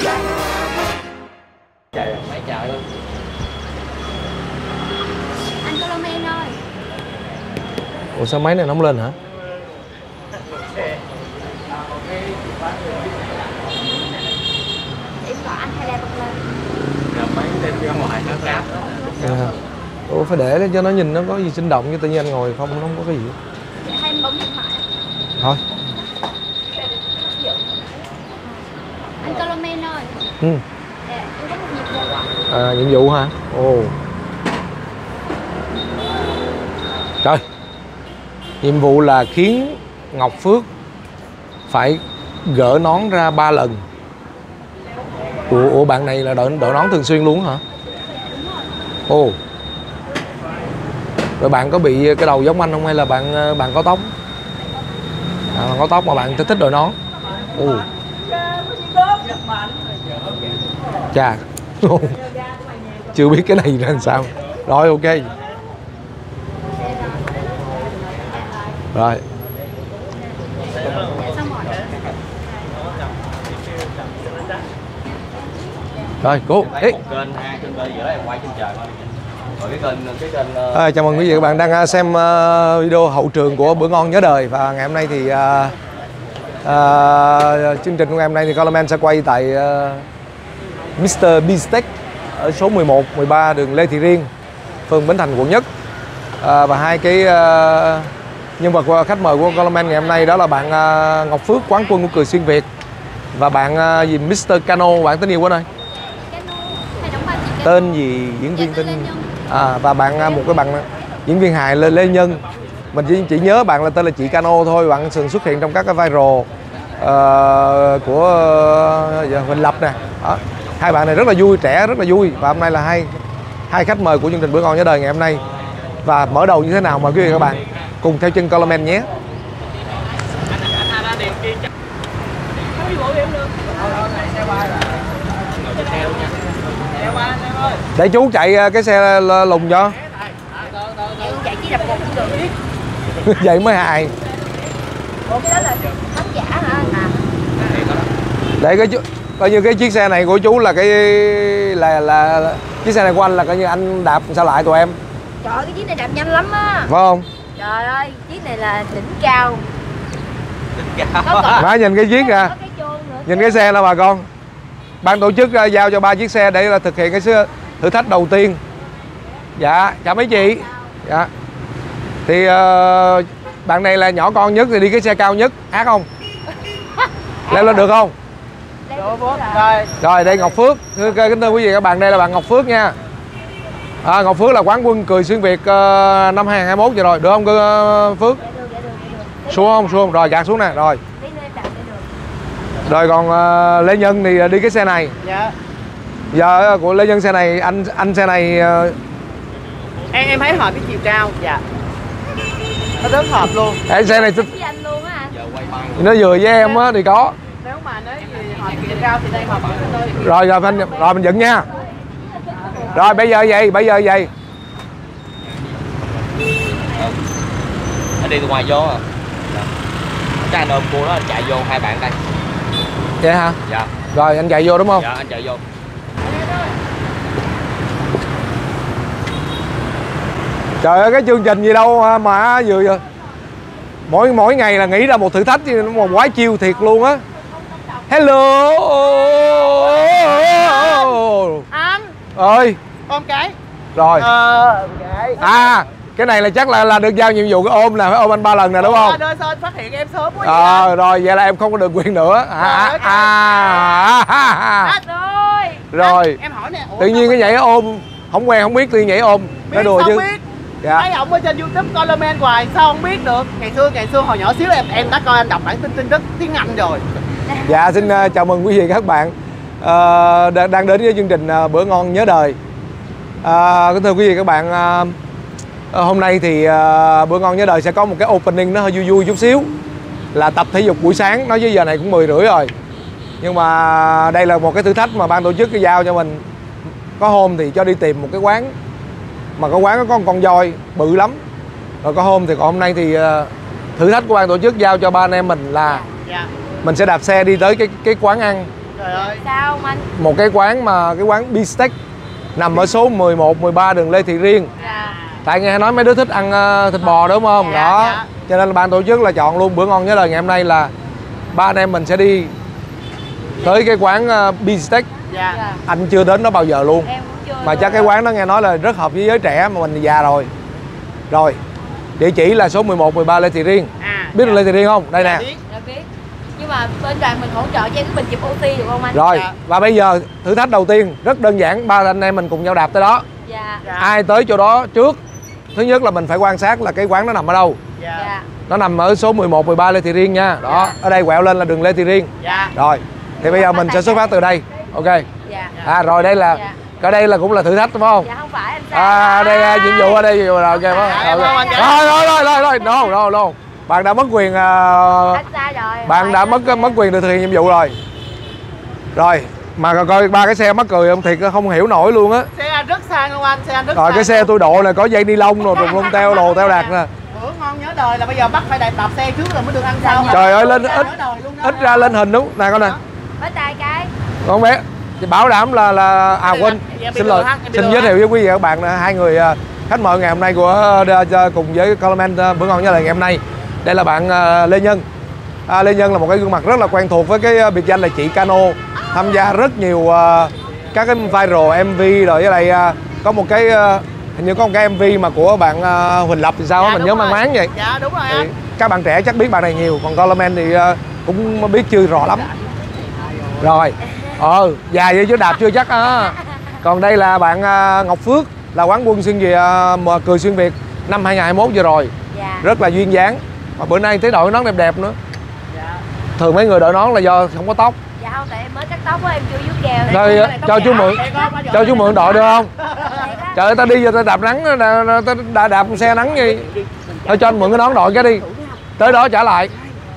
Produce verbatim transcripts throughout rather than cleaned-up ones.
Trời mấy trời luôn. Anh Colomen ơi. Ủa sao máy này nó không lên hả? Em gọi anh hay là bật lên. Rồi mấy tên ra ngoài nó cáp. À. Ủa phải để cho nó nhìn nó có gì sinh động, chứ tự nhiên anh ngồi không nó không có cái gì. Hay em bấm điện thoại. Thôi. Anh Colomen ơi. Ừ. Dạ, em có một nhiệm vụ ạ. À, nhiệm vụ hả? Ồ. Trời. Nhiệm vụ là khiến Ngọc Phước phải gỡ nón ra ba lần. Ủa, ủa bạn này là đội đội nón thường xuyên luôn hả? Ồ. Rồi bạn có bị cái đầu giống anh không hay là bạn bạn có tóc? À, bạn có tóc mà bạn thích thích đội nón. Ồ. Chà. Chưa biết cái này ra làm sao. Rồi ok. Rồi. Rồi, cố. Ê. Một kênh, hai kênh B giữa em quay trên trời thôi. Rồi cái kênh cái kênh À, chào mừng quý vị và các bạn đang xem uh, video hậu trường của Bữa Ngon Nhớ Đời. Và ngày hôm nay thì uh, uh, chương trình của ngày hôm nay thì Colomen sẽ quay tại uh, mít tơ Beefsteak ở số mười một, mười ba đường Lê Thị Riêng, phường Bến Thành, quận Nhất. uh, Và hai cái uh, nhân vật khách mời của Colomen ngày hôm nay đó là bạn uh, Ngọc Phước, quán quân của Cười Xuyên Việt, và bạn uh, gì mít tơ Cano, bạn tên gì quên ơi? Tên gì diễn viên tên à, và bạn một cái bạn diễn viên hài Lê, Lê Nhân. Mình chỉ, chỉ nhớ bạn là tên là chị Cano thôi. Bạn thường xuất hiện trong các cái viral uh, của uh, Huỳnh Lập nè. Đó. Hai bạn này rất là vui, trẻ rất là vui. Và hôm nay là hai hai khách mời của chương trình Bữa Ngon Nhớ Đời ngày hôm nay. Và mở đầu như thế nào mời quý vị và các bạn cùng theo chân Colomen nhé. Để chú chạy cái xe lùng cho. Chạy chỉ đập một cũng được. Vậy mới hài. Ủa cái đó là bánh giả hả anh à? Để cái coi như cái chiếc xe này của chú là cái là là, là chiếc xe này của anh là coi như anh đạp sao lại tụi em. Trời ơi, cái chiếc này đạp nhanh lắm á. Phải không? Trời ơi, chiếc này là đỉnh cao. Đỉnh cao. Má nhìn cái chiếc kìa. Nhìn cái xe là bà con. Ban tổ chức uh, giao cho ba chiếc xe để là thực hiện cái thử thách đầu tiên. Dạ, chào mấy chị. Dạ. Thì uh, bạn này là nhỏ con nhất thì đi cái xe cao nhất, ác không? Leo lên được không? Rồi. Rồi đây Ngọc Phước. Thưa kính thưa quý vị các bạn, đây là bạn Ngọc Phước nha. À, Ngọc Phước là quán quân Cười Xuyên Việt uh, năm hai không hai mốt vậy rồi, được không uh, Phước? Xuống không? Xuống không? Rồi gạt xuống nè, rồi. Rồi còn uh, Lê Nhân thì đi cái xe này. Dạ. Giờ của Lê Nhân xe này, anh anh xe này uh... em em thấy hợp với chiều cao. Dạ. Nó rất hợp luôn. Cái xe này thích. Anh luôn á anh. Nó vừa với em á thì có. Nếu mà nói gì hợp chiều cao thì đây hợp với tôi. Rồi rồi mình rồi mình dựng nha. Rồi bây giờ vậy, bây giờ vậy. Anh đi từ ngoài vô à? Dạ. Chắc anh ôm cô đó, anh chạy vô hai bạn đây. Vậy hả? Dạ. Rồi anh chạy vô đúng không? Dạ anh chạy vô. Trời ơi cái chương trình gì đâu mà vừa vừa mỗi mỗi ngày là nghĩ ra một thử thách chứ một quái chiêu thiệt luôn á. Hello. Anh Ơi. ôm cái. Rồi. Ờ, cái. À cái này là chắc là là được giao nhiệm vụ cái ôm là phải ôm anh ba lần nè đúng không? Anh ơi sao anh phát hiện em sớm quá Ờ vậy? rồi vậy là em không có được quyền nữa. À, à, à, à, à. Anh ơi. Rồi. Anh, em hỏi nè. Ủa, tự nhiên cái nhảy ôm không quen không biết tự nhiên nhảy ôm. biết Nói đùa sao chứ. biết. Dạ. Thấy ổng ở trên YouTube Colomen hoài sao không biết được. Ngày xưa ngày xưa hồi nhỏ xíu em em đã coi anh đọc bản tin tin tức tiếng Anh rồi. Dạ xin uh, chào mừng quý vị các bạn uh, đang đến với chương trình uh, Bữa Ngon Nhớ Đời. Uh, thưa quý vị các bạn, uh, uh, hôm nay thì uh, Bữa Ngon Nhớ Đời sẽ có một cái opening nó hơi vui vui chút xíu, là tập thể dục buổi sáng. Nói với giờ này cũng mười rưỡi rồi, nhưng mà đây là một cái thử thách mà ban tổ chức giao cho mình. Có hôm thì cho đi tìm một cái quán mà cái quán nó có một con voi bự lắm, rồi có hôm thì còn hôm nay thì uh, thử thách của ban tổ chức giao cho ba anh em mình là Dạ. mình sẽ đạp xe đi tới cái cái quán ăn. Rồi. Trời ơi. Sao không anh? Một cái quán mà cái quán Beefsteak nằm ở số mười một, mười ba đường Lê Thị Riêng. Dạ. Tại nghe nói mấy đứa thích ăn uh, thịt bò đúng không? Dạ, Đó. dạ. Cho nên là ban tổ chức là chọn luôn bữa ngon nhớ lời ngày hôm nay là ba anh em mình sẽ đi tới cái quán uh, Beefsteak. Dạ. Dạ. Anh chưa đến đó bao giờ luôn. Em cũng chưa. Mà chắc cái quán đó nghe nói là rất hợp với giới trẻ mà mình già rồi. Rồi. Địa chỉ là số mười một, mười ba Lê Thị Riêng. À, Biết đường Lê Thị Riêng không? Đây dạ nè. biết. Dạ biết. Nhưng mà bên đoàn mình hỗ trợ cho em cái bình chụp oxy được không anh? Rồi. Dạ. Và bây giờ thử thách đầu tiên rất đơn giản, ba anh em mình cùng nhau đạp tới đó. Dạ. Dạ. Ai tới chỗ đó trước, thứ nhất là mình phải quan sát là cái quán nó nằm ở đâu. Dạ. Dạ. Nó nằm ở số mười một, mười ba Lê Thị Riêng nha. Đó, ở đây quẹo lên là đường Lê Thị Riêng. Dạ. Rồi, thì bây giờ mình sẽ xuất phát từ đây. Ok. Dạ. À rồi đây là Dạ. ở đây là cũng là thử thách đúng không? Dạ không phải anh sao? À đây là nhiệm vụ ở đây nhiệm vụ rồi ok. Dạ, em không, anh Dạ. Rồi rồi rồi rồi rồi. No no no. Bạn đã mất quyền uh, Anh sai rồi. bạn đã mất mất quyền được thực hiện nhiệm vụ rồi. Rồi, mà coi- coi ba cái xe mắc cười không thiệt không hiểu nổi luôn á. Xe anh rất sang luôn anh, xe anh rất Rồi sang cái xe luôn. tôi độ này có dây ni lông rồi rùng lông teo đồ teo đạt nè. Bữa ngon nhớ đời là bây giờ bắt phải đạp đạp xe trước rồi mới được ăn sau. Trời ơi lên Nhớ ít đời luôn đó. ít ra lên hình đúng. Nè con nè. Bó tay cái. Con bé thì bảo đảm là là à Em bị quên lừa, em bị xin lừa lỗi ha, em bị xin lừa giới ha. thiệu với quý vị và các bạn là hai người à, khách mời ngày hôm nay của à, cùng với Coleman à, bữa ngon nhớ lời ngày hôm nay. Đây là bạn à, Lê Nhân. À, Lê Nhân là một cái gương mặt rất là quen thuộc với cái à, biệt danh là chị Cano, tham gia rất nhiều à, các cái viral em vê rồi với lại à, có một cái à, hình như có một cái em vê mà của bạn à, Huỳnh Lập thì sao á, Dạ, mình đúng nhớ rồi. mang máng vậy. Dạ đúng rồi Thì anh. các bạn trẻ chắc biết bạn này nhiều, còn Coleman thì à, cũng biết chưa rõ lắm. Rồi, ờ, dài vậy chứ đạp chưa chắc á. Còn đây là bạn à, Ngọc Phước, là quán quân xuyên Việt à, mà cười xuyên Việt năm hai nghìn không trăm hai mươi mốt vừa rồi. Dạ. Rất là duyên dáng. Và bữa nay thấy đội nón đẹp đẹp nữa. Dạ. Thường mấy người đội nón là do không có tóc. Dạ không, tại em mới cắt tóc á, em chưa vuốt keo. Rồi cái này tóc cho chú giả. mượn, Đây có, có giỏi cho chú này. mượn đội được không? Thiệt á. Trời ơi, ta đi giờ ta đạp nắng, ta, ta, ta đạp xe nắng gì. Thôi cho anh mượn cái nón đội cái đi. Tới đó trả lại.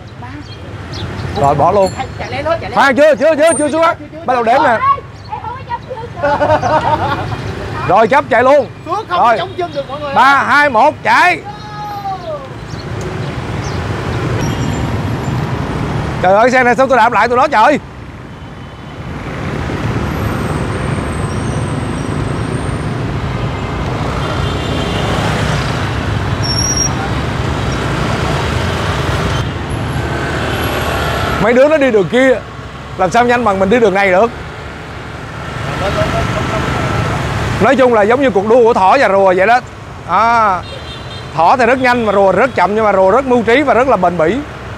Rồi bỏ luôn. Chạy lên thôi, chạy lên. Khoan chưa, chưa, chưa, chưa xuống á. Bắt đầu đếm nè. Em không có chấp chưa. Rồi chấp chạy luôn. Phước không Rồi. có chống chân được mọi người. Ba, hai, một, chạy. Trời ơi, xe này sao tôi đạp lại tụi nó trời. Mấy đứa nó đi đường kia, làm sao nhanh bằng mình đi đường này được. Nói chung là giống như cuộc đua của thỏ và rùa vậy đó. À, thỏ thì rất nhanh mà rùa thì rất chậm, nhưng mà rùa rất mưu trí và rất là bền bỉ.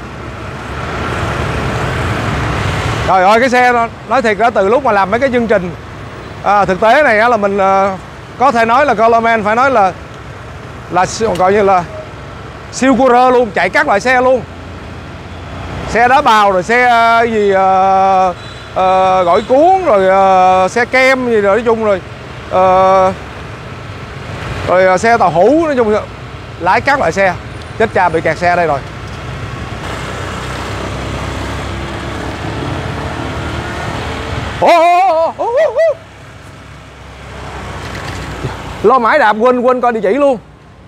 Trời ơi, cái xe đó, nói thiệt đó, từ lúc mà làm mấy cái chương trình à, thực tế này á, là mình à, có thể nói là Coleman phải nói là là siêu- gọi như là siêu courier luôn, chạy các loại xe luôn. Xe đá bào rồi xe à, gì à, à, gỏi cuốn rồi à, xe kem gì rồi nói chung rồi à, rồi à, xe tàu hũ, nói chung là lái các loại xe. Chết cha, bị kẹt xe ở đây rồi. Ồ, ồ, ồ, ồ, ồ. Lo mãi đạp quên quên coi địa chỉ luôn.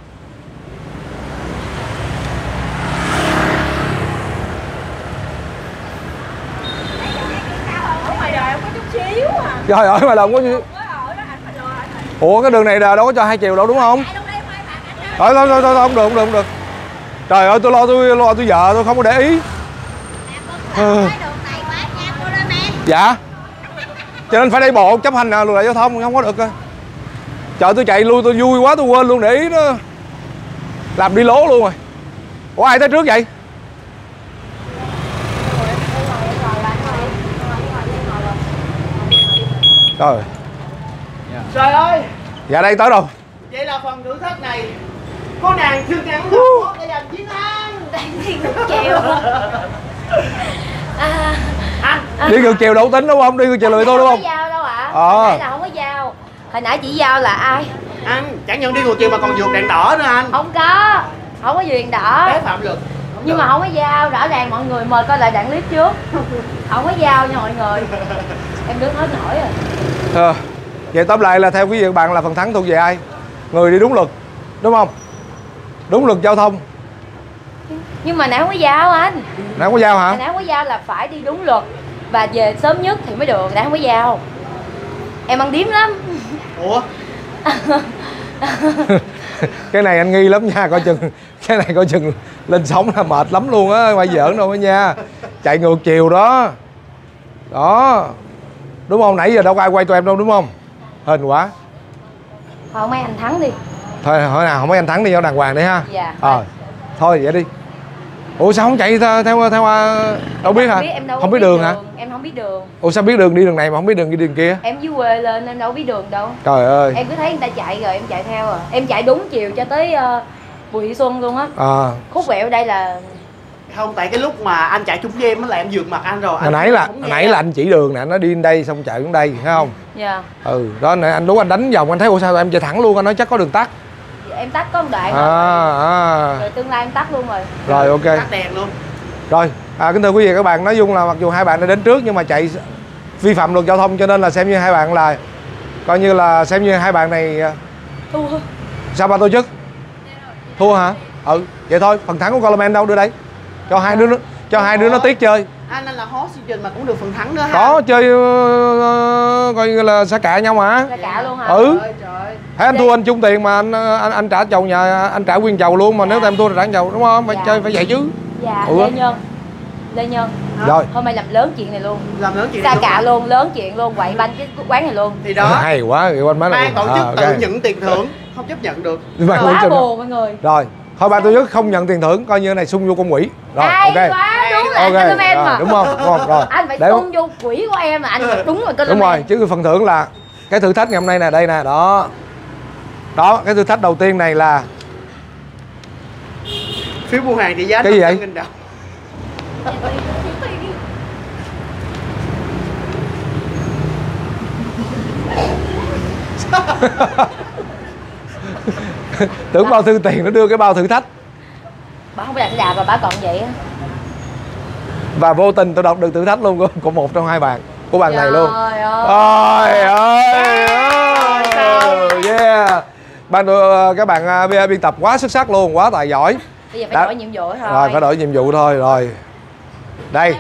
Ở ngoài đời không có chút xíu à. Trời ơi mà đồng có gì. Quá ở đó anh phải lừa anh. Ủa cái đường này là đâu có cho hai chiều đâu đúng không? Ai đâu đây mai bạn anh. Thôi thôi thôi, thôi không được không được không được. Trời ơi tôi lo tôi lo tôi vợ tôi không có để ý. Ừ. Dạ. Cho nên phải đi bộ chấp hành luật lệ giao thông không có được. Trời tôi chạy lui tôi vui quá tôi quên luôn để ý nó. Làm đi lố luôn rồi. Ủa ai tới trước vậy? Trời. Trời ơi, Dạ đây tới đâu? vậy là phần thử thách này cô nàng chưa ngắn lắm để giành chiến thắng. Đang đi ngược chiều. À, Anh Đi ngược chiều đâu tính đúng không? Đi ngược chiều lùi tôi đúng không không? có giao đâu ạ. Ờ. Hồi nãy là không có giao. Hồi nãy chỉ giao là ai? anh chẳng nhận đi ngược chiều mà còn vượt đèn đỏ nữa anh. Không có. Không có duyên đỏ. Bé phạm luật. Nhưng mà không có giao, rõ ràng mọi người mời coi lại đoạn clip trước. Không có giao nha mọi người. Em đứng hết nổi rồi. Ờ. Vậy tóm lại là theo quý vị và các bạn là phần thắng thuộc về ai? Người đi đúng luật, đúng không? Đúng luật giao thông. Nhưng mà nãy không có giao anh. Nãy không có giao hả? Hồi nãy không có giao là phải đi đúng luật. và về sớm nhất thì mới được, đã không có giao. Em ăn điếm lắm. Ủa? Cái này anh nghi lắm nha, coi chừng cái này coi chừng lên sóng là mệt lắm luôn á, mà giỡn đâu á nha. Chạy ngược chiều đó. Đó. Đúng không? Nãy giờ đâu có ai quay tụi em đâu đúng không? Hên quá. Thôi mấy anh thắng đi. Thôi hỏi nào, không mấy anh thắng đi cho đàng hoàng đi ha. Dạ. Ờ. Thôi vậy đi. Ủa sao không chạy theo theo, theo đâu biết em hả? Biết, em đâu không biết biết đường, đường hả? Em không biết đường. Ủa sao biết đường đi đường này mà không biết đường đi đường kia? Em dưới quê lên em đâu biết đường đâu. Trời ơi. Em cứ thấy người ta chạy rồi em chạy theo à. Em chạy đúng chiều cho tới uh, Bùi Thị Xuân luôn á. À. Khúc quẹo đây là Không, tại cái lúc mà anh chạy trúng game á là em vượt mặt anh rồi. Hồi Anh nãy là không hồi nghe. nãy là anh chỉ đường nè, nó đi đến đây xong chạy xuống đây, thấy không? dạ. Ừ, đó nè anh đúng anh đánh vòng anh thấy ủa sao em chạy thẳng luôn, anh nói chắc có đường tắt. Em tắt có một đoạn À, rồi. à. Rồi tương lai em tắt luôn rồi. Rồi ok. Tắt đèn luôn. Rồi, à, kính thưa quý vị các bạn, nói chung là mặc dù hai bạn đã đến trước nhưng mà chạy vi phạm luật giao thông cho nên là xem như hai bạn là coi như là xem như hai bạn này Thua. sao ba tổ chức? Thua hả? Ừ, vậy thôi, phần thắng của Coleman đâu đưa đây? Cho hai đứa nó cho hai đứa nó tiếc chơi. Anh anh là host chương trình mà cũng được phần thắng nữa ha. Có chơi uh, coi như là xa cả nhau mà. Ra cả luôn hả? Ừ. Trời ơi, trời. Thấy anh thua anh chung tiền mà anh anh, anh trả chầu nhà, anh trả nguyên chầu luôn mà nếu em thua thì trả chầu đúng không? Phải Dạ. chơi phải vậy chứ. Dạ, Ừ. Lê Nhân. Lê Nhân. Rồi. Hôm nay làm lớn chuyện này luôn. Làm lớn chuyện Xa này luôn cả hả? luôn, lớn chuyện luôn, quậy banh cái quán này luôn. Thì đó. Hay quá, người quanh má Ban tổ chức à, tự ok. nhận tiền thưởng, không chấp nhận được. Ban tổ Quá chức- buồn mọi người. Rồi, thôi ban tổ chức không nhận tiền thưởng, coi như này xung vô công quỹ. Rồi, Hay ok. quá, đúng là Ok, anh em rồi, mà. đúng không? Đúng không? Rồi. Anh phải Để- tung vô quỹ của em mà anh phải đúng rồi. Đúng rồi, chứ phần thưởng là cái thử thách ngày hôm nay nè, đây nè, đó. Đó, cái thử thách đầu tiên này là Phiếu mua hàng trị giá Cái gì vậy? năm trăm nghìn đồng. tưởng bao thư tiền nó đưa cái bao thử thách Bà không phải đặt đạp mà bà còn vậy á. và vô tình tôi đọc được thử thách luôn của, của một trong hai bạn của bạn này luôn. Trời Ôi ơi. ơi ơi, yeah. Ban đội các bạn uh, biên tập quá xuất sắc luôn, quá tài giỏi. Bây giờ phải Đã- đổi nhiệm vụ thôi. Rồi phải đổi nhiệm vụ thôi. Rồi đây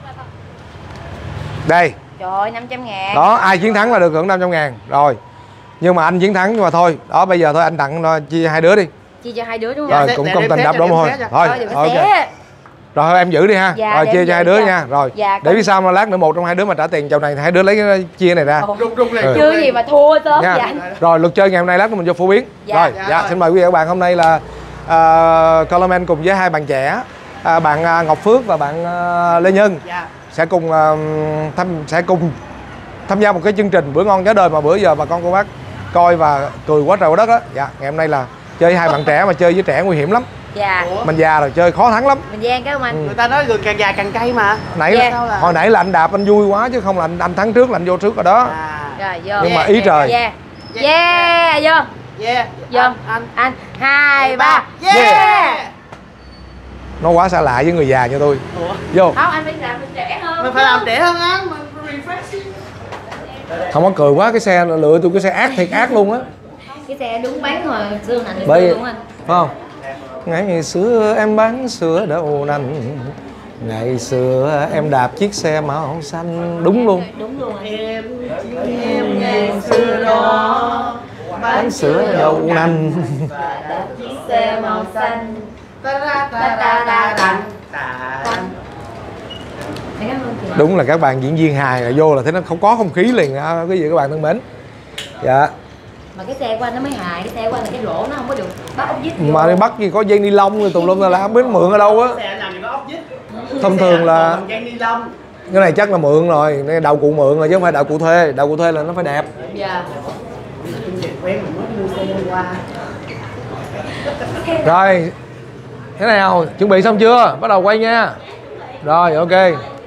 đây Trời ơi, năm trăm ngàn. đó, ai chiến thắng là được hưởng năm trăm ngàn rồi, nhưng mà anh chiến thắng nhưng mà thôi đó, bây giờ thôi anh tặng nó chia hai đứa đi. Chia cho hai đứa đúng Rồi không? Dạ, cũng để công đem tình xét đập cho, đó đem thôi xét cho. thôi Thôi, đừng có ok. xé. Rồi thôi em giữ đi ha. Dạ, Rồi để chia em cho hai giữ đứa cho. nha. Rồi Dạ, để con- biết sao mà lát nữa một trong hai đứa mà trả tiền chầu này thì hai đứa lấy cái chia này ra. Ồ, Rung rung lên. Ừ. chưa gì mà thua sớm Nha. vậy anh. Rồi luật chơi ngày hôm nay lát nữa mình vô phổ biến. Dạ. Rồi, Dạ dạ, rồi. xin mời quý vị và các bạn, hôm nay là uh, Coleman cùng với hai bạn trẻ, à, bạn à, Ngọc Phước và bạn à, Lê Nhân Dạ. sẽ cùng à, tham sẽ cùng tham gia một cái chương trình bữa ngon nhớ đời mà bữa giờ bà con cô bác coi và cười quá trời quá đất á. Dạ, ngày hôm nay là chơi với hai bạn trẻ mà chơi với trẻ nguy hiểm lắm. Dạ. Ủa? Mình già rồi chơi khó thắng lắm. Mình gian cái không anh? Người ta nói gừng càng già càng cay mà. Nãy Dạ. Sao là- hồi nãy là anh đạp anh vui quá chứ không là anh, anh thắng trước là anh vô trước rồi đó. À. Rồi vô. Nhưng mà Yeah, ý yeah, trời. Yeah. Yeah, vô. Yeah. Vô. Anh, anh. Anh hai ba. Yeah. Yeah. Nó quá xa lạ với người già như tôi. Ủa? Vô. Không, anh phải làm mình trẻ hơn. Mình phải làm trẻ hơn á, mình refresh. Không có cười quá, cái xe lựa tôi cái xe ác thiệt ác luôn á. Cái xe đúng bán hồi xưa này Bởi- xưa luôn anh. Phải không? Ngày xưa em bán sữa đậu nành, ngày xưa em đạp chiếc xe màu xanh. Đúng luôn. Đúng luôn anh. Em em ngày xưa đó Bán sữa đậu nành. Chiếc xe màu xanh. Ta ra ta ra ta ra ta. Cảm ơn chị. Đúng là các bạn diễn viên hài là vô là thấy nó không có không khí liền á, quý vị các bạn thân mến. Dạ. Mà cái xe của anh nó mới hại, cái xe của anh là cái lỗ nó không có được bắt ốc vít vô. Mà đi bắt gì có dây ni lông rồi tùm lum là không biết mượn ở đâu á. Xe làm gì có ốc vít. Thông thường là Dây ni lông. cái này chắc là mượn rồi, này đậu cụ mượn rồi chứ không phải đậu cụ thuê. Đậu cụ thuê là nó phải đẹp. Dạ. Quen mình mới mua xe hôm qua. Rồi, thế nào, chuẩn bị xong chưa? Bắt đầu quay nha. Rồi, ok.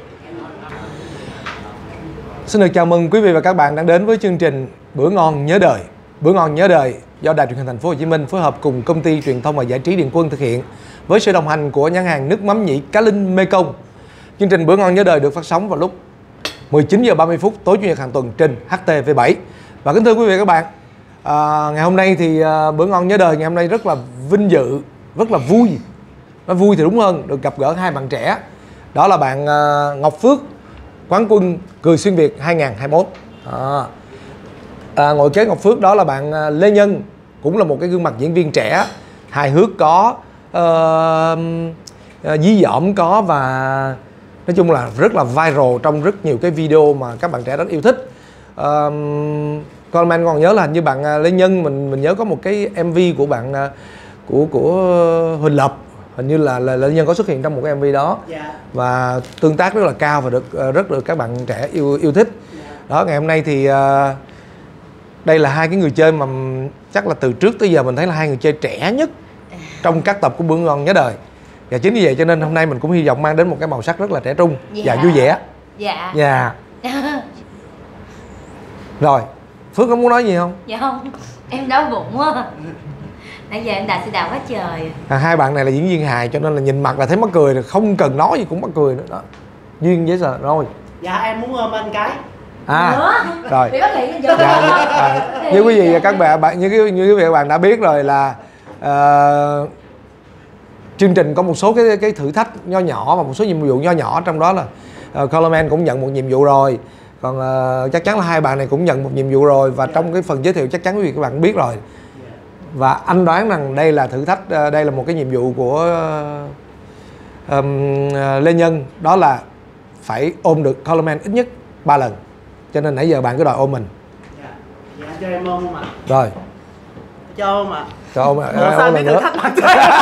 Xin được chào mừng quý vị và các bạn đang đến với chương trình Bữa ngon nhớ đời. Bữa ngon nhớ đời do Đài Truyền hình Thành phố Hồ Chí Minh phối hợp cùng Công ty Truyền thông và Giải trí Điện Quân thực hiện với sự đồng hành của nhãn hàng nước mắm nhĩ Cá Linh Mekong. Chương trình Bữa ngon nhớ đời được phát sóng vào lúc mười chín giờ ba mươi phút tối chủ nhật hàng tuần trên H T V bảy. Và kính thưa quý vị và các bạn, à, ngày hôm nay thì à, Bữa ngon nhớ đời ngày hôm nay rất là vinh dự, rất là vui. Nói vui thì đúng hơn, được gặp gỡ hai bạn trẻ. Đó là bạn à, Ngọc Phước quán quân Cười Xuyên Việt hai nghìn hai mươi mốt. À. À, ngồi kế Ngọc Phước đó là bạn Lê Nhân, cũng là một cái gương mặt diễn viên trẻ, hài hước có, uh, dí dỏm có, và nói chung là rất là viral trong rất nhiều cái video mà các bạn trẻ rất yêu thích. Uh, Coleman còn nhớ là hình như bạn Lê Nhân, mình mình nhớ có một cái em vê của bạn của của Huỳnh Lập, hình như là, là Lê Nhân có xuất hiện trong một cái em vê đó. Yeah. Và tương tác rất là cao và được rất được các bạn trẻ yêu yêu thích. Yeah. Đó, ngày hôm nay thì uh, đây là hai cái người chơi mà chắc là từ trước tới giờ mình thấy là hai người chơi trẻ nhất trong các tập của Bữa Ngon Nhớ Đời. Và chính vì vậy cho nên hôm nay mình cũng hy vọng mang đến một cái màu sắc rất là trẻ trung. Dạ. Và vui vẻ. Dạ. Dạ. Rồi, Phước có muốn nói gì không? Dạ không, em đói bụng quá. Nãy giờ em đạp xe đạp quá trời. À, hai bạn này là diễn viên hài cho nên là nhìn mặt là thấy mắc cười rồi, không cần nói gì cũng mắc cười nữa đó. Duyên dễ sợ rồi. Dạ em muốn ôm anh cái. À, nữa. Rồi. Bị bắt hiện dạ, à, như quý vị và các bạn, bạn như, như quý vị và các bạn đã biết rồi là uh, chương trình có một số cái cái thử thách nho nhỏ và một số nhiệm vụ nho nhỏ, trong đó là uh, Coleman cũng nhận một nhiệm vụ rồi. Còn uh, chắc chắn là hai bạn này cũng nhận một nhiệm vụ rồi. Và trong cái phần giới thiệu chắc chắn quý vị các bạn biết rồi. Và anh đoán rằng đây là thử thách, uh, đây là một cái nhiệm vụ của uh, um, uh, Lê Nhân. Đó là phải ôm được Coleman ít nhất ba lần. Cho nên nãy giờ bạn cứ đòi ôm mình. Dạ, dạ cho em ôm không ạ? Rồi. Cho ôm ạ. Cho ôm, Ủa, ôm sao lần biết nữa. thử thách mặt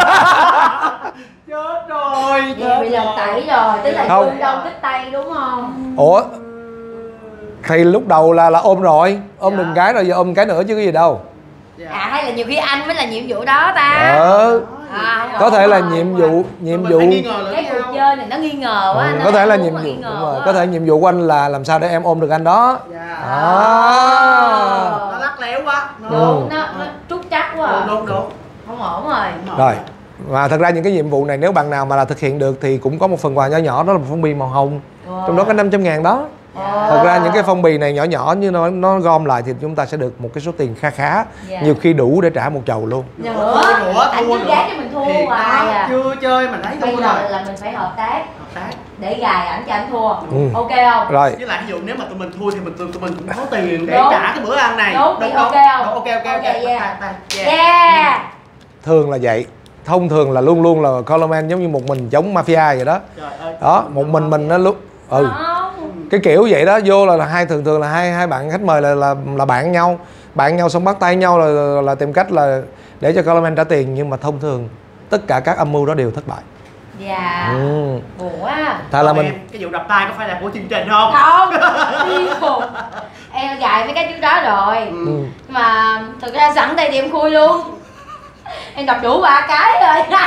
chết rồi. Vậy bị lần tẩy rồi, tức là Không. Dương Đông kích tay đúng không? Ủa? Thì lúc đầu là là ôm rồi, ôm Dạ. đừng cái rồi giờ ôm cái nữa chứ cái gì đâu. Dạ. À hay là nhiều khi anh mới là nhiệm vụ đó ta? Ờ. À, Có thể là rồi. nhiệm vụ, nhiệm Mình vụ. phải nghi ngờ lẫn Cái nhau. cuộc chơi này nó nghi ngờ quá. Ừ, anh có ơi, thể là anh nhiệm muốn vụ, nghi ngờ đúng rồi. quá. Có thể nhiệm vụ của anh là làm sao để em ôm được anh đó. Dạ. À. Nó lắc léo quá. Nó Đúng, nó, nó trúc chắc quá à. đúng đúng. Không ổn rồi. Rồi. Và thật ra những cái nhiệm vụ này nếu bạn nào mà là thực hiện được thì cũng có một phần quà nhỏ nhỏ, đó là một phong bì màu hồng. Wow. Trong đó có năm trăm ngàn đó. Wow. Thật ra những cái phong bì này nhỏ nhỏ như nó nó gom lại thì chúng ta sẽ được một cái số tiền kha khá. Dạ. Nhiều khi đủ để trả một chầu luôn. Nữa, Thua nữa, anh thua cứ nữa. gán cho mình thua Thiệt hoài đó, à. chưa chơi mà thấy Bây thua giờ rồi. là mình phải hợp tác Hợp tác. để gài ảnh cho anh thua. Ừ. Ok không? Rồi. Với lại ví dụ nếu mà tụi mình thua thì mình tụi, tụi mình cũng có tiền để Đúng. trả cái bữa ăn này. Đúng, thì ok không? Đúng, ok ok ok. Ok, yeah. Tay, tay. Yeah. Yeah. Thường là vậy. Thông thường là luôn luôn là Coleman giống như một mình chống mafia vậy đó. Trời ơi. Đó, một mình mình nó lúc ừ. Không. Cái kiểu vậy đó, vô là, là hai thường thường là hai hai bạn khách mời là là là bạn nhau, bạn nhau xong bắt tay nhau là, là, là tìm cách là để cho Coleman trả tiền, nhưng mà thông thường tất cả các âm mưu đó đều thất bại. Dạ. Ừ. Buồn quá. Thật là Còn mình em, cái vụ đập tay có phải là của chương trình không? Không. Điên khùng. Em gài mấy cái trước đó rồi. Ừ. ừ. Nhưng mà thực ra sẵn tay thì em khui luôn. Em đập đủ ba cái rồi.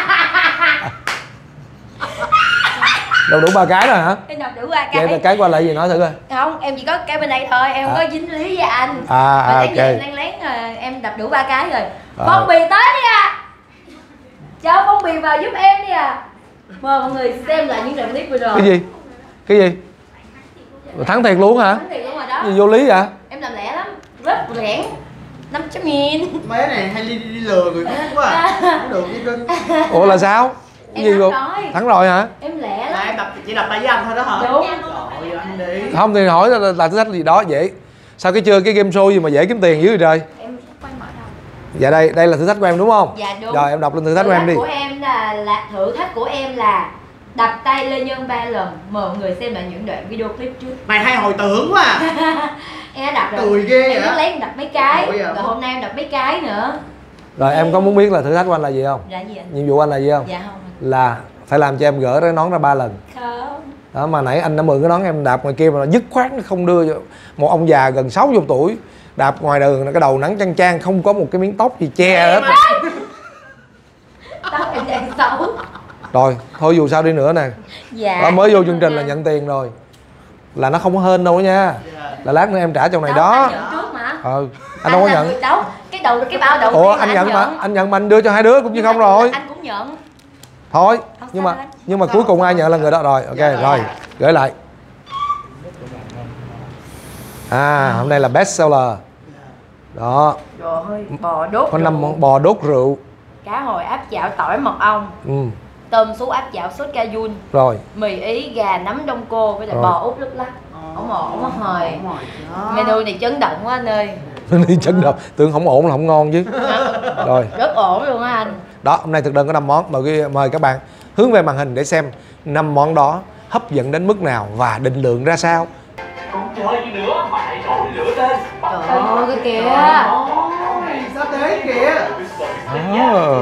Đâu đủ ba cái rồi hả? Em đập đủ ba Vậy là cái. cái qua lại gì nói thử coi. Không, em chỉ có cái bên đây thôi, em không À. có dính lý với anh. À, à Mà ok. sáng giờ em đang lén rồi, em đập đủ ba cái rồi. À. Phong bì tới đi à. Cho phong bì vào giúp em đi à. Mời mọi người xem lại những đoạn clip vừa rồi. Cái gì? Cái gì? Thắng thiệt luôn hả? Thắng thiệt luôn rồi đó. Gì vô lý vậy? Em làm lẻ lắm, rất lẻn. năm trăm nghìn. Mấy này hay đi, đi lừa người khác quá à. Không được đi cưng. Ủa là sao? Cái Em gì thắng luôn? rồi. Thắng rồi hả? Em lẻ Là lắm. em đập chỉ đập tay với anh thôi đó hả? Đúng. Trời anh đi. Không thì hỏi là, là thử thách gì đó dễ. Sao cái chơi cái game show gì mà dễ kiếm tiền dữ vậy trời? Em quay mở đầu. Dạ đây, đây là thử thách của em đúng không? Dạ đúng. Rồi em đọc lên thử thách của em đi. của em là, là thử thách của em là đập tay Lê Nhân ba lần. Mời mọi người xem lại những đoạn video clip trước. Mày hay hồi tưởng quá à. Em đã đập rồi. Cười ghê Em vậy. nó lén đập mấy cái. Ôi à. Rồi hôm nay em đập mấy cái nữa. Rồi em có muốn biết là thử thách của anh là gì không? Là gì anh? Nhiệm vụ của anh là gì không? Dạ không. Là phải làm cho em gỡ cái nón ra ba lần. Không. Đó mà nãy anh đã mượn cái nón em đạp ngoài kia mà nó dứt khoát nó không đưa cho một ông già gần sáu mươi tuổi đạp ngoài đường, cái đầu nắng chang chang không có một cái miếng tóc gì che hết. Tóc em đang xấu. Rồi thôi dù sao đi nữa nè, Dạ. đó, mới vô chương trình là nhận tiền rồi, là nó không có hên đâu nha, là lát nữa em trả trong này Đâu, đó. anh nhận trước mà. Ừ, anh đâu có là nhận. người đấu. Cái đầu cái bao đầu Ủa tiên là anh nhận mà, nhận. anh nhận mà anh đưa cho hai đứa cũng như Nhưng không mà rồi. Anh cũng nhận. Thôi Không nhưng sao mà anh. nhưng mà cuối cùng ai nhận là người đó rồi. Ok Dạ, rồi dạ. gửi lại. À hôm nay là best seller đó, Trời ơi, bò đốt có rượu. năm món bò đốt rượu. Cá hồi áp chảo tỏi mật ong. Ừ. tôm sú áp chảo sốt cajun, Rồi. mì ý, gà nấm đông cô với lại Rồi. bò út lúc lắc. Ổng ổn, ổng hồi. Menu này chấn động quá anh ơi. Đi chấn động, tưởng không ổn là không ngon chứ. Rồi. Rất ổn luôn á anh. Đó, hôm nay thực đơn có năm món. Mời mời các bạn hướng về màn hình để xem năm món đó hấp dẫn đến mức nào và định lượng ra sao. Còn chơi gì nữa mà hãy nổi lửa lên. Trời ơi cái kìa. Sao thế kìa. À.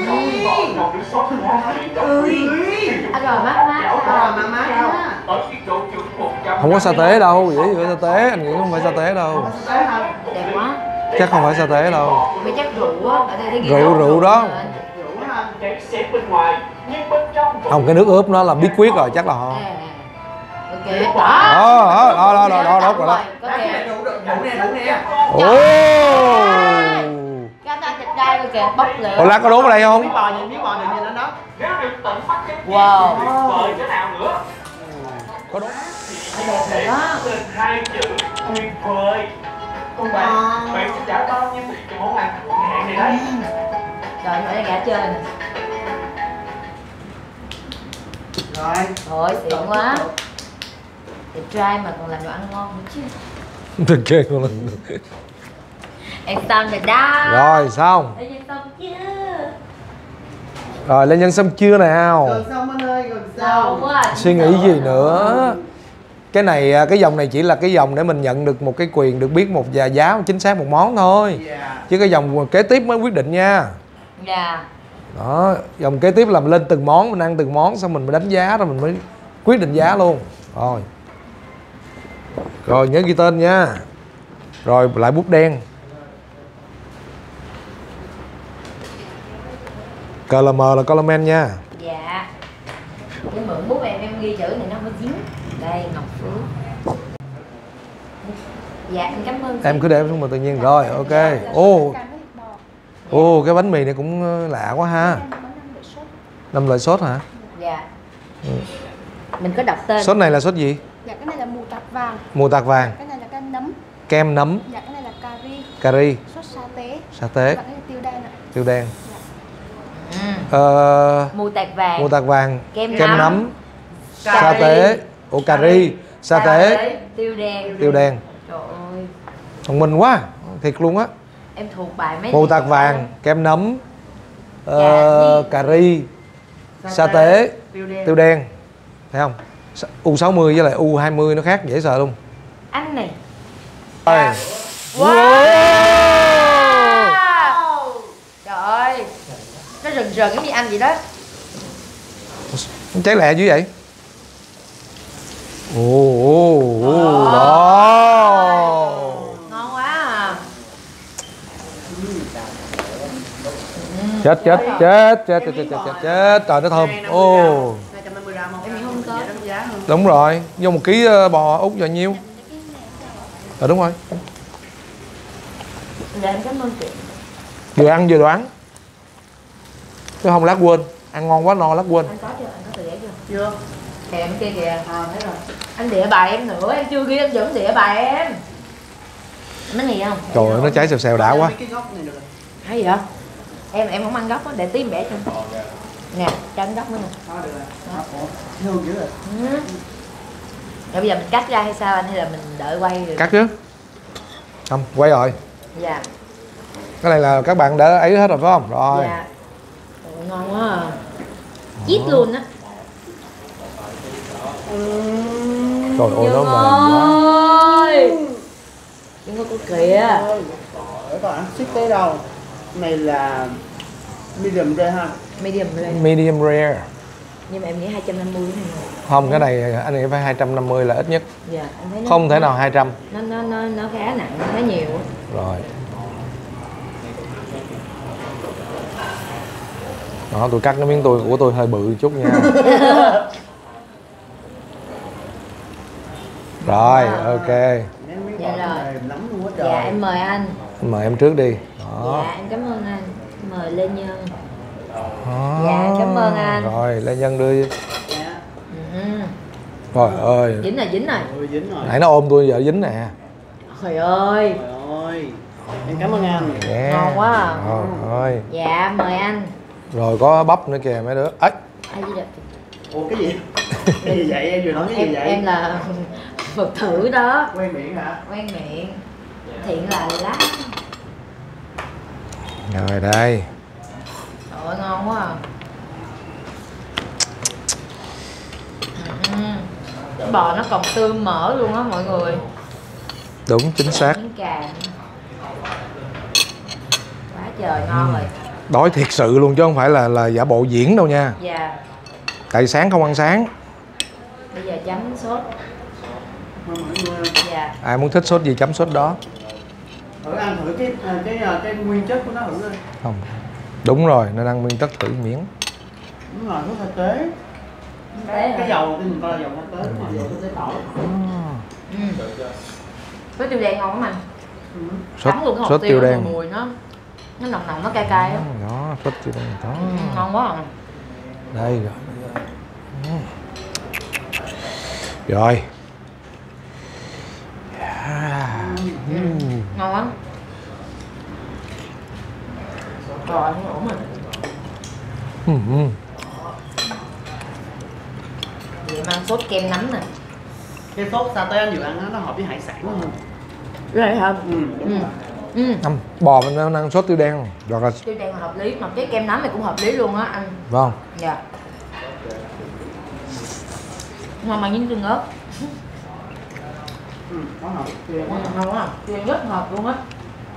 Anh rồi mát mát. Rồi mà má. Không có sa tế đâu, vậy thì sa tế, anh nghĩ không phải sa tế đâu. Đẹp quá. Chắc không phải sa tế đâu. Vì chắc rượu á, ở đây thấy ghi Rượu rõ rượu đó. Kém xém bên ngoài nhưng bên trong vẫn Không, cái nước ướp nó là bí quyết rồi, chắc là họ. À, ok, đó. Đó, đó, đó, đó, đó, đó, đó, đó. Có kìa. Đủ nè, đủ nè. Ồ. Cái anh ta thịt đai coi kìa, bốc lửa. Ủa, lá có đốn ở đây không? Miếng bò nhìn miếng bò đừng nhìn lên đó. nếu được tận mắt cái Wow. tuyệt vời thế nào nữa. Có đốn. Đẹp rồi đó. Tên hai chữ tuyệt vời. Còn bạn, bạn sẽ trả bao nhiêu tiền cho món ăn của nhà hàng này đấy? Rồi, phải là gã chơi nè. Rồi. Rồi, xịn quá. Đẹp trai mà còn làm đồ ăn ngon nữa chứ. Được chơi con lần. Em xong rồi đó. Rồi, xong. Em xong chưa? Rồi, lên nhân xong chưa nào? Gần xong anh ơi, gần Lâu xong. quá. Suy nghĩ gì nữa? Cái này, cái dòng này chỉ là cái dòng để mình nhận được một cái quyền được biết một giá giá chính xác một món thôi. Dạ. Chứ cái dòng kế tiếp mới quyết định nha. Dạ. Đó, dòng kế tiếp là mình lên từng món, mình ăn từng món xong mình mới đánh giá rồi mình mới quyết định giá luôn. Rồi. Rồi nhớ ghi tên nha. Rồi lại bút đen. Cờ là M là comment nha. Dạ. Để mượn bút em em ghi chữ này nó không có dính. Đây Ngọc Phước. Dạ em cảm ơn chị. Em cứ để xuống mà tự nhiên. Rồi ok. Ô. Ồ cái bánh mì này cũng lạ quá ha. Năm loại sốt hả? Dạ. Mình có đọc tên. Sốt này là sốt gì? Dạ cái này là mù tạt vàng, Mù tạt vàng, cái này là cái nấm, kem nấm, dạ cái này là cà ri, cà ri, sốt sa tế, sa tế, và cái này tiêu đen ạ. tiêu đen. Ừ. Ờ, Mù tạt vàng. mù tạt vàng, Kem kem nấm, nấm, cà sa ri, tế, ổ cà ri, sa tế, tiêu đen. tiêu đen. Trời ơi. Thông minh quá, thiệt luôn á. Em thuộc bài mấy Mù này tạt rồi. vàng, kem nấm, ờ, cà ri, sa tế, Tiêu đen. tiêu đen. Thấy không? U sáu mươi với lại U hai mươi nó khác dễ sợ luôn. Anh này. Rồi. Wow. Trời ơi. Nó rần rần giống như anh vậy đó. Cháy lẹ dữ vậy? Ồ, ồ, ồ, đó. Ngon quá à. Chết, chết, chết, chết, chết, chết, chết, chết, chết. Trời nó thơm. Ồ, hai trăm năm mươi gram không? Em nghĩ không có. Dạ, đánh giá không? đúng rồi. Vô một ký ờ, bò Úc giờ nhiêu? Ờ đúng rồi. Dạ em cảm ơn chị. Vừa ăn vừa đoán. Chứ không lát quên. Ăn ngon quá no lát quên. Anh có chưa? Anh có tờ giấy chưa? Chưa. Kìa em kia kìa. À thấy rồi. Anh đĩa bài em nữa, em chưa ghi anh vẫn đĩa bài em. Bánh mì không? Trời ơi nó cháy xèo xèo đã quá. Mấy cái góc này được rồi. Thấy gì vậy? Em em không ăn gốc á, để tí em bẻ cho. Nè, cho anh gốc nữa nè. Đó được rồi. Ủa, hương dữ rồi. Ừ. Rồi bây giờ mình cắt ra hay sao anh, hay là mình đợi quay rồi? Cắt chứ. Không, quay rồi. Dạ. Cái này là các bạn đã ấy hết rồi phải không? Rồi. Dạ. Ồ, ngon quá à. Chít luôn á. Trời ơi nó mềm quá. ơi. Đừng có cô kìa. Để còn ăn ship tới đâu. Này là medium rare ha. Medium rare. Medium rare. Nhưng mà em nghĩ hai trăm năm mươi này. Không, cái này anh nghĩ phải hai trăm năm mươi là ít nhất. Dạ, em thấy nó Không thể nào hai trăm. nó nó nó nó khá nặng, khá nhiều. Rồi. Đó, tôi cắt cái miếng tôi của tôi hơi bự chút nha. Rồi, ok. Mấy miếng Dạ bò rồi. này nấm luôn quá trời. Dạ em mời anh. Mời em trước đi. Đó. Dạ em cảm ơn anh. Mời Lê Nhân. Đó. Dạ, cảm ơn anh. Rồi, Lê Nhân đưa. Dạ. Ừ. Rồi ơi. Dính rồi, dính rồi. Ôi dính rồi. Nãy nó ôm tôi giờ dính nè. Trời ơi. Trời ơi. Em cảm ơn anh. Yeah. Ngon quá à. Rồi, rồi. Dạ mời anh. Rồi có bắp nữa kìa mấy đứa. Ấy. Ai gì vậy? Ủa cái gì? Cái gì vậy? Em vừa nói cái Em gì vậy? em là Phật thử đó. Quen miệng hả? Quen miệng. Thiện là lắm. Rồi đây. Trời ơi ngon quá à. Ừ. Cái bò nó còn tươi mỡ luôn á mọi người. Đúng chính xác. Miếng cà. Quá trời ngon rồi. Đói thiệt sự luôn chứ không phải là là giả bộ diễn đâu nha. Dạ. Tại sáng không ăn sáng. Bây giờ chấm sốt. Dạ. Ai muốn thích sốt gì chấm sốt đó. Thử ăn thử cái cái cái, cái nguyên chất của nó thử đi. Không. Đúng rồi, nên ăn nguyên tất thử miếng. Đúng rồi, nó thực tế. Cái, Cái dầu cái mình coi là dầu thực tế, mà dầu thực tế tỏi. Ừ. Sốt tiêu đen ngon lắm anh. Ừ. Sốt, Chấm luôn cái hột sốt tiêu nó đen. mùi nó nó nồng nồng nó cay cay á. Đó, sốt tiêu đen đó. Ừ, ngon quá à. Đây rồi. Rồi. Yeah. Ừ. Ngon lắm. Rồi không ổn rồi. Ừ, ừ. Vậy mà ăn sốt kem nấm nè. Cái sốt sa tế anh vừa ăn đó, nó hợp với hải sản đúng không? Rồi hả? Ừ, đúng Ừ. rồi. Ừ. Ăn bò mình nên ăn sốt tiêu đen hoặc là Tiêu đen là hợp lý, mà cái kem nấm này cũng hợp lý luôn á anh. vâng. Dạ. Ngon mà những tương ớt. Ừ, có hợp. Ừ, ngon quá. Tương rất hợp luôn á.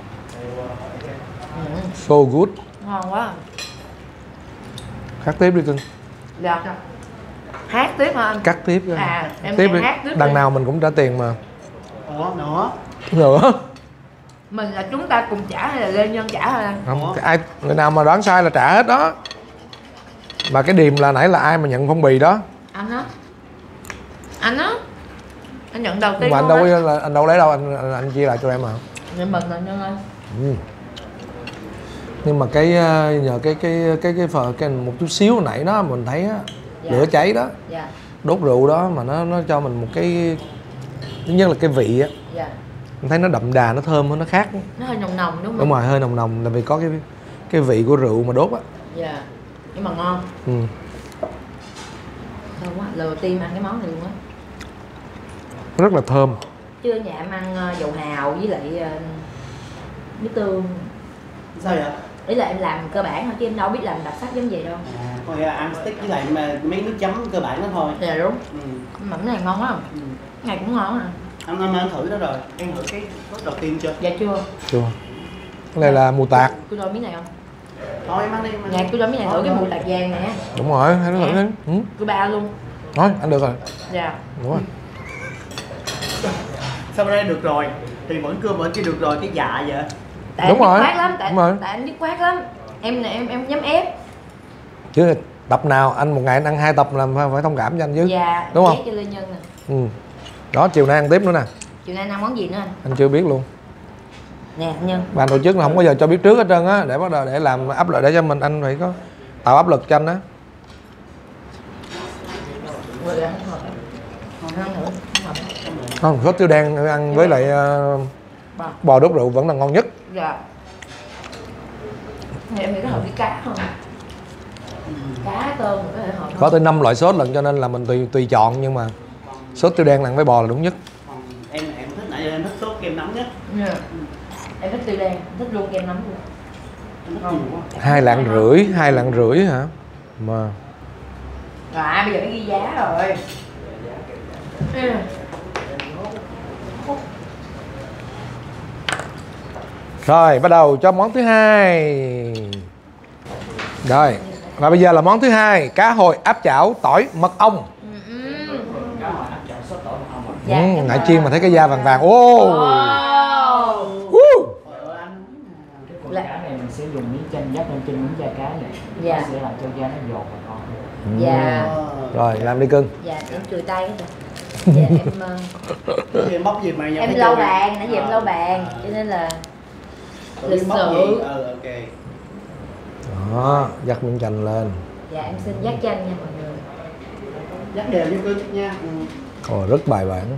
Ừ. So good. Ngon quá. Cắt tiếp đi cưng. Dạ. Hát tiếp hả anh? Cắt tiếp. À, em tiếp nghe đi. hát tiếp Đằng đi. nào mình cũng trả tiền mà. Ủa, nữa. Nữa. Mình là chúng ta cùng trả hay là Lê Nhân trả hả anh? Không, ai người nào mà đoán sai là trả hết đó. Mà cái điềm là nãy là ai mà nhận phong bì đó. Anh á. Anh á. Anh nhận đầu tiên Mà anh luôn đâu á. có là anh đâu lấy đâu, anh anh, anh chia lại cho em mà. Nhận mình là Nhân ơi. Ừ. Nhưng mà cái nhờ cái cái cái cái phần cái một chút xíu hồi nãy đó mình thấy á, Dạ. lửa cháy đó, Dạ. đốt rượu đó mà nó nó cho mình một cái thứ nhất là cái vị á, Dạ. mình thấy nó đậm đà, nó thơm hơn, nó khác. Nó hơi nồng nồng đúng không? Đúng rồi, hơi nồng nồng là vì có cái cái vị của rượu mà đốt á. Dạ. Nhưng mà ngon. Ừ. Thơm quá. Lần đầu tiên ăn cái món này luôn á. Rất là thơm. Chứ ở nhà em ăn ờ, dầu hào với lại uh, nước tương. Sao vậy? Ý là em làm cơ bản thôi chứ em đâu biết làm đặc sắc giống vậy đâu. À, có nghĩa là ăn stick với lại mà mấy nước chấm cơ bản đó thôi. Dạ đúng. Ừ. Mà cái này ngon quá. Ừ. Cái này cũng ngon à. Anh anh ăn thử đó rồi. Em thử cái sốt đầu tiên chưa? Dạ chưa. Chưa. Cái này là mù tạt. Cô đôi miếng này không? Thôi em ăn đi. Em ăn Dạ đi. cô đôi miếng này thử cái mù tạt vàng nè. Đúng rồi, hãy nó thử đi. Ừ. Cô ba luôn. Thôi, anh được rồi. Dạ. Đúng rồi. Sao bên đây được rồi? Thì vẫn cưa bên kia được rồi, cái dạ vậy. Tại Đúng anh rồi, dứt khoát lắm, tại, đúng rồi. tại anh dứt khoát lắm. Em này em em nhắm ép. Chứ tập nào anh một ngày anh ăn hai tập là phải, phải thông cảm cho anh chứ. Dạ. Đúng không? Ép cho Lê Nhân nè. Ừ. Đó, chiều nay ăn tiếp nữa nè. Chiều nay anh ăn món gì nữa anh? Anh chưa biết luôn. Nè anh Nhân. Ban tổ chức là không bao giờ cho biết trước hết trơn á, để bắt đầu để làm áp lực để cho mình, anh phải có tạo áp lực cho anh á. Vừa ăn không hợp. Không ăn nữa, không hợp. Không, sốt tiêu đen ăn với lại uh, Bò. bò đốt rượu vẫn là ngon nhất. Dạ. Thì em nghĩ nó hợp với cá hơn. Cá tôm có thể hợp Có hơn. tới năm loại sốt lận cho nên là mình tùy tùy chọn, nhưng mà sốt tiêu đen ăn với bò là đúng nhất. Còn em em thích nãy giờ em thích sốt kem nấm nhất. Dạ. Em thích tiêu đen, thích luôn kem nấm luôn. Em thích nhiều quá. Hai lạng rưỡi, hai lạng rưỡi hả? Mà Rồi bây giờ phải ghi giá rồi. Ừ. rồi bắt đầu cho món thứ hai. Rồi và bây giờ là món thứ hai, cá hồi áp chảo tỏi mật ong. Ừ, ừ. Ừ, Dạ, em ngại mời. chiên mà thấy cái da vàng vàng. Ô. Wow. Woo. Ờ, anh Cái con cá này mình sẽ dùng miếng chanh dắt lên trên miếng da cá này. Dạ. Nó sẽ làm cho da nó giòn và ngon. Dạ. Ờ. Rồi làm đi cưng. Dạ em chùi tay cái rồi. Dạ em ờ, Cái em bóc gì mà giờ em phải lâu chơi. bàn, nãy giờ em Ờ. lâu bàn cho nên là Tự lịch nhiên bóc sự. gì? Ờ, ok. Đó, dắt miếng chanh lên. dạ em xin dắt chanh nha mọi người. Dắt đều như cưng nha. Ừ. Ồ, rất bài bản.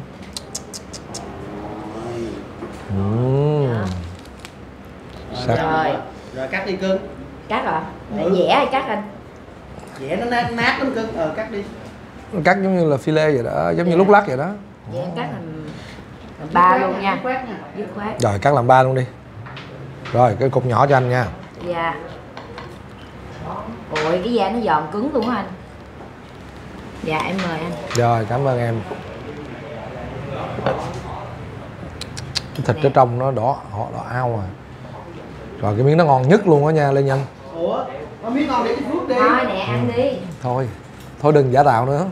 Uhm. Dạ. Sắc. Rồi. Rồi cắt đi cưng. Cắt hả? Này Ừ. dẻ hay cắt anh? Dẻ nó nát, nát lắm cưng. Ờ cắt đi. Cắt giống như là phi lê vậy đó, giống như Dạ. lúc lắc vậy đó. Vậy em cắt làm, làm ba luôn nha. Dứt khoát nha. Dứt khoát. Rồi cắt làm ba luôn đi. Rồi cái cục nhỏ cho anh nha. Dạ. Ôi cái da nó giòn cứng luôn á anh. Dạ em mời anh. Rồi cảm ơn em. Cái thịt ở trong nó đỏ họ đỏ ao rồi. Rồi cái miếng nó ngon nhất luôn á nha Lê Nhân. Ủa, có miếng ngon để cái phước đi. Thôi nè ăn đi. Thôi, thôi đừng giả tạo nữa.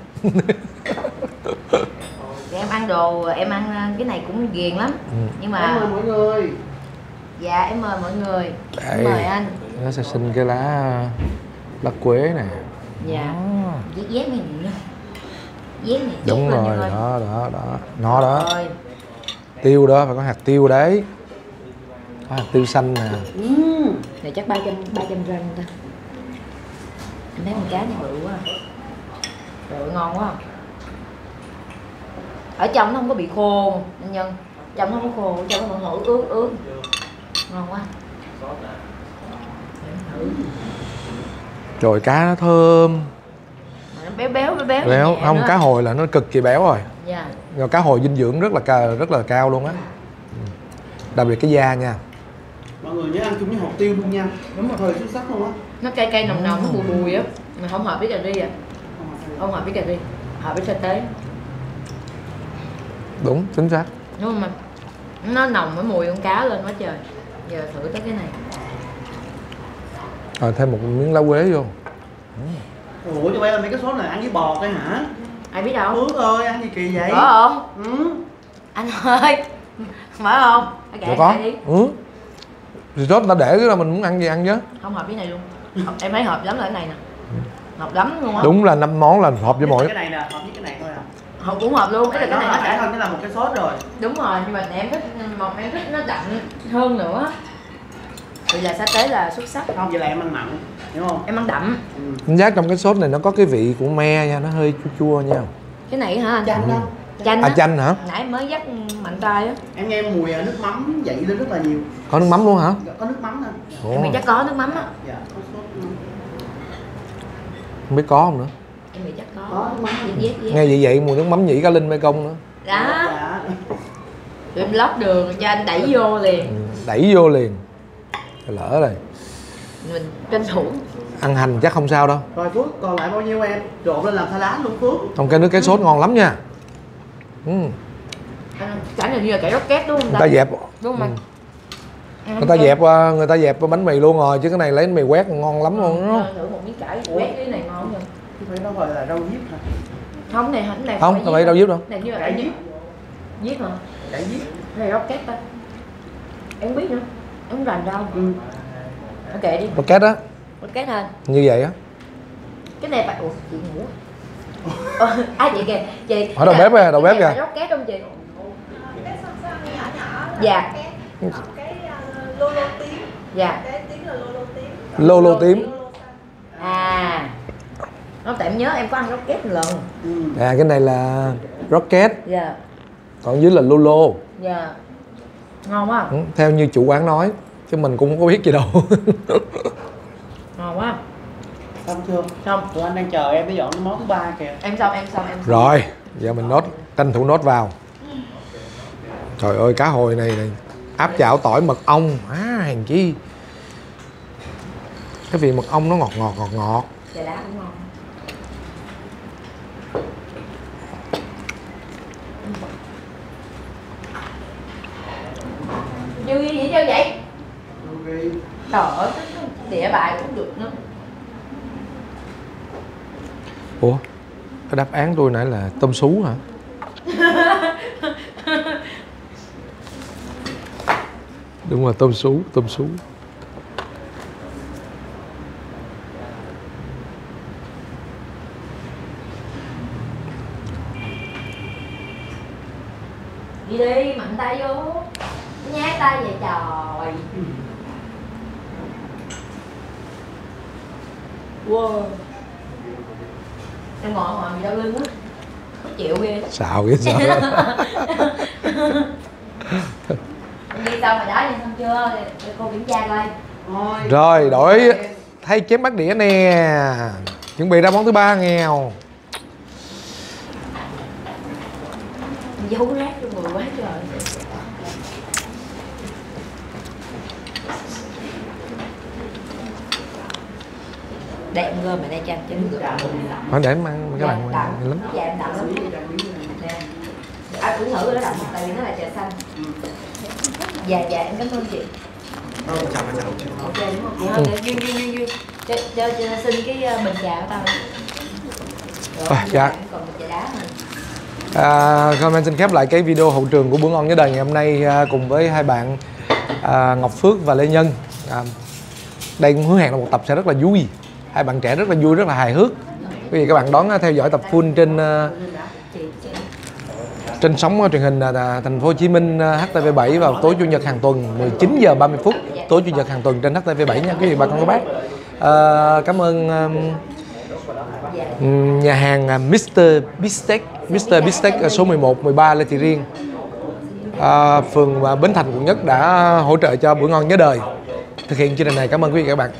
Em ăn đồ, em ăn cái này cũng ghiền lắm. Ừ. Nhưng Cảm mà ơn mọi người. dạ em mời mọi người. Đây. Em mời anh. Nó sẽ xin cái lá lá quế nè. Dạ. Đó. Dét dét này nữa. Dét này. Đúng dét lên rồi, nha ơi. đó đó đó. Nó đó. Rồi. Tiêu đó phải có hạt tiêu đấy. Có hạt tiêu xanh nè. Uhm. Này chắc ba trăm ba trăm gram ta. Em thấy con cá này bự quá. Trời ơi, ngon quá. Ở trong nó không có bị khô anh Nhân. Trong nó không có khô, ở trong nó vẫn ướt ướt ướt. Ngon quá. Thử. Rồi cá nó thơm. Mà nó béo béo béo béo. Béo, nhẹ không nữa. cá hồi là nó cực kỳ béo rồi. Dạ. Rồi cá hồi dinh dưỡng rất là cao, rất là cao luôn á. Đặc biệt cái da nha. Mọi người nhớ ăn chung với hột tiêu luôn nha. Đúng rồi, thời xuất sắc luôn á. Nó cay cay nồng nồng, nó bùi bùi á. Mà không hợp với cà ri à. Không hợp với cà ri. Hợp với sa tế. Đúng, chính xác. Đúng không anh? Nó nồng với mùi con cá lên quá trời. Giờ thử tới cái này. Rồi thêm một miếng lá quế vô. Ủa cho em mấy cái sốt này ăn với bò thôi hả? Ai biết đâu. Phước ơi, ăn gì kỳ vậy? Có không? Ừ. Anh ơi. Mở không? Anh kể Dạ có. lại đi. Ừ. Risotto ta để cái là mình muốn ăn gì ăn chứ. Không hợp với này luôn. Hợp, em thấy hợp lắm là cái này nè. Hợp lắm luôn á. Đúng là năm món là hợp với mỗi. Cái này nè, hợp với cái này thôi à. Hợp cũng hợp luôn. Cái là cái này nó bản đã. thân nó là một cái sốt rồi. Đúng rồi, nhưng mà em thích một em thích nó đậm hơn nữa. Thì là sa tế là xuất sắc. Không, vậy là em ăn mặn, hiểu không? Em ăn đậm. Ừ. Chính xác trong cái sốt này nó có cái vị của me nha, nó hơi chua chua nha. Cái này hả anh? Chanh đó. Chanh À á. chanh hả? Nãy em mới dắt mạnh tay á. Em nghe mùi nước mắm dậy lên rất là nhiều. Có nước mắm luôn hả? Có nước mắm nè. Ồ, Em nghĩ chắc có nước mắm á. Dạ, có sốt. không biết có không nữa. Em nghĩ chắc có. Có nước mắm. Dét dét. Nghe vậy vậy mùi nước mắm nhĩ cá linh mê công nữa. Đó. Dạ. Rồi em lót đường cho anh đẩy vô liền. Ừ, đẩy vô liền. Lỡ rồi. Mình tranh thủ. Ăn hành chắc không sao đâu. Rồi Phước, còn lại bao nhiêu em? Trộn lên làm salad luôn Phước. Trong cái nước cái sốt ngon lắm nha. Ừ. Anh cái này như là cải rocket đúng không Người ta dẹp. Đúng không anh? Ừ. Người ta dẹp ờ, người ta dẹp bánh mì luôn rồi chứ cái này lấy bánh mì quét ngon lắm luôn đúng không? Thử một miếng cải quét cái này ngon không? Chứ phải nó gọi là rau diếp hả? Không này không này. Không, tao lấy đâu giúp đâu. Này như là Cải cải diếp. diếp hả? Cải diếp. Này rocket ta. Em không biết nữa. Em không rành đâu. Ừ. Ok đi. Rocket á, Rocket hơn. như vậy á. Cái này phải ủa chị ngủ. Ờ, à chị kìa, chị. Ở đầu bếp kìa, đầu bếp Cái này kìa. phải rocket không chị? Dạ. Cái uh, lô lô tím. Dạ. Cái tiếng là lô lô tím. Lô lô tím. À. Không tại em nhớ em có ăn rocket một lần. Ừ. À cái này là rocket, Dạ. còn dưới là lolo. Dạ. Ngon quá. Ừ, theo như chủ quán nói chứ mình cũng không có biết gì đâu. Ngon quá. Xong chưa? Xong. Tụi anh đang chờ em để dọn cái món thứ ba kìa. Em xong em xong em xong. Rồi, giờ mình nốt, tranh thủ nốt vào. Trời ơi cá hồi này, này áp chảo tỏi mật ong, á hàng chi. Cái vị mật ong nó ngọt ngọt ngọt ngọt. Chà đá cũng ngon. Như gì chơi vậy? Ok. Trời ơi, đĩa bài cũng được nữa. Ủa, cái đáp án tôi nãy là tôm sú hả? Đúng là tôm sú, tôm sú. Đi đi, mạnh tay vô. Nhát tay vậy trời. Wow. Em ngồi ngồi bị đau lưng á. Khó chịu ghê. Xạo cái sợ. Em đi xong rồi đó, em xong chưa? Để cô kiểm tra coi. Thôi. Rồi, đổi thay chén bát đĩa nè. Chuẩn bị ra món thứ ba nghèo. Dấu lát cho người quá trời. Đây em gom ở đây cho anh chứ được. Phải để em ăn các bạn đậm lắm. dạ em đậm lắm. Nè anh cũng thử rồi đó, đậm tại vì nó là trà xanh. Dạ dạ em cảm ơn chị. Ok đúng không? Chị hơn duyên duyên duyên duyên cho, cho, cho xin cái bình trà của tao. À, dạ. Còn một trà đá mà. À, comment xin khép lại cái video hậu trường của bữa ngon nhớ đời ngày hôm nay à, cùng với hai bạn à, Ngọc Phước và Lê Nhân. À, đây cũng hứa hẹn là một tập sẽ rất là vui, hai bạn trẻ rất là vui, rất là hài hước. Quý vị các bạn đón theo dõi tập full trên uh, trên sóng truyền hình uh, Thành phố Hồ Chí Minh uh, H T V bảy vào tối chủ nhật hàng tuần mười chín giờ ba mươi phút tối chủ nhật hàng tuần trên H T V bảy nha quý vị bà con các bác. Uh, cảm ơn um, nhà hàng mít tơ Bistec mít tơ Bistec số mười một, mười ba Lê Thị Riêng, uh, phường Bến Thành quận Nhất đã hỗ trợ cho bữa ngon nhớ đời thực hiện chương trình này. Cảm ơn quý vị các bạn.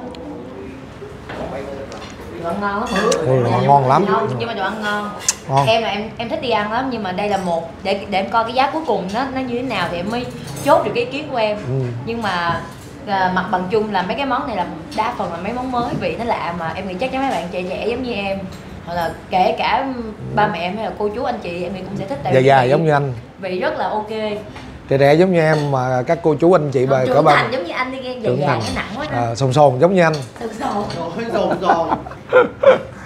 Đồ ăn ngon lắm. Ôi, đồ ăn ngon lắm. Nhưng mà đồ ăn ngon. Ngon. Em là em em thích đi ăn lắm, nhưng mà đây là một để để em coi cái giá cuối cùng nó nó như thế nào thì em mới chốt được cái ý kiến của em. Ừ. Nhưng mà à, mặt bằng chung là mấy cái món này là đa phần là mấy món mới, vị nó lạ mà em nghĩ chắc chắn mấy bạn trẻ trẻ giống như em hoặc là kể cả ba mẹ em hay là cô chú anh chị em nghĩ cũng sẽ thích, tại Dài vì dài vị- giống như anh, vị rất là ok. trẻ trẻ giống như em mà các cô chú anh chị bà Trưởng có ba thành giống như anh đi, dài trưởng dài thành nó nặng quá đó. à, sồn sồn giống như anh. Sồn sồn. Rồi, rồi rồi.